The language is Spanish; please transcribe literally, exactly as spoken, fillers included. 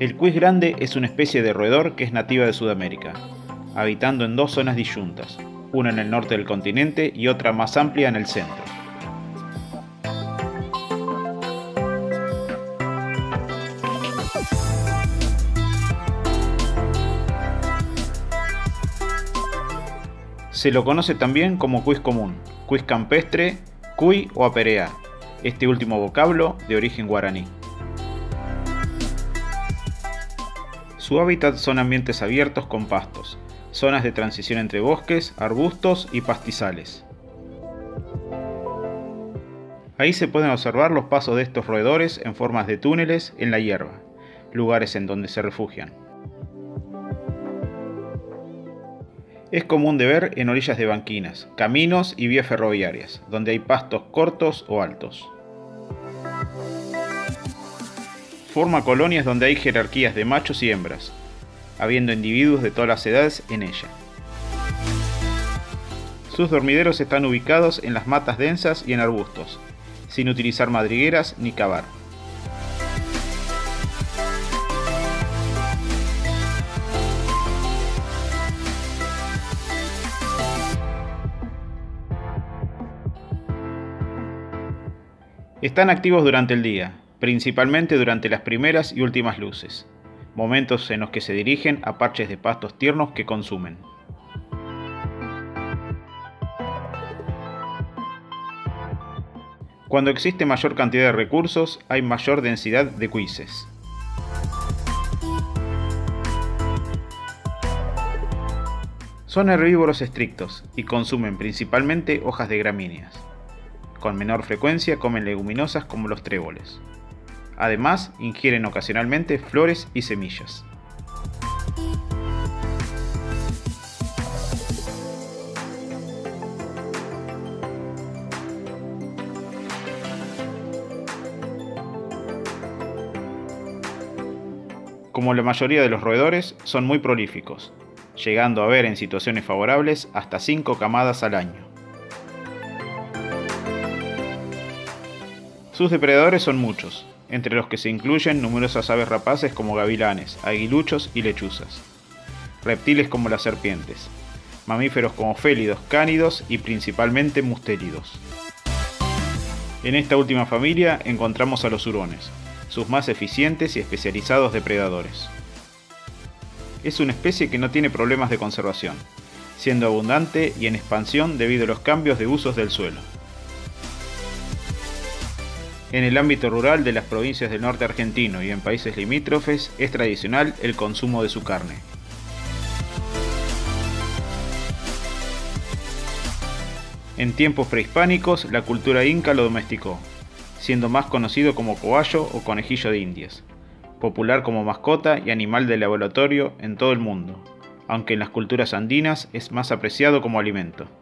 El cuis grande es una especie de roedor que es nativa de Sudamérica, habitando en dos zonas disyuntas, una en el norte del continente y otra más amplia en el centro. Se lo conoce también como cuis común, cuis campestre, cuy o aperea, este último vocablo de origen guaraní. Su hábitat son ambientes abiertos con pastos, zonas de transición entre bosques, arbustos y pastizales. Ahí se pueden observar los pasos de estos roedores en formas de túneles en la hierba, lugares en donde se refugian. Es común de ver en orillas de banquinas, caminos y vías ferroviarias, donde hay pastos cortos o altos. Forma colonias donde hay jerarquías de machos y hembras, habiendo individuos de todas las edades en ella. Sus dormideros están ubicados en las matas densas y en arbustos, sin utilizar madrigueras ni cavar. Están activos durante el día, principalmente durante las primeras y últimas luces, momentos en los que se dirigen a parches de pastos tiernos que consumen. Cuando existe mayor cantidad de recursos, hay mayor densidad de cuises. Son herbívoros estrictos y consumen principalmente hojas de gramíneas. Con menor frecuencia comen leguminosas como los tréboles. Además, ingieren ocasionalmente flores y semillas. Como la mayoría de los roedores, son muy prolíficos, llegando a haber en situaciones favorables hasta cinco camadas al año. Sus depredadores son muchos, entre los que se incluyen numerosas aves rapaces como gavilanes, aguiluchos y lechuzas, reptiles como las serpientes, mamíferos como félidos, cánidos y principalmente mustélidos. En esta última familia encontramos a los hurones, sus más eficientes y especializados depredadores. Es una especie que no tiene problemas de conservación, siendo abundante y en expansión debido a los cambios de usos del suelo. En el ámbito rural de las provincias del norte argentino y en países limítrofes es tradicional el consumo de su carne. En tiempos prehispánicos la cultura inca lo domesticó, siendo más conocido como cobayo o conejillo de indias, popular como mascota y animal de laboratorio en todo el mundo, aunque en las culturas andinas es más apreciado como alimento.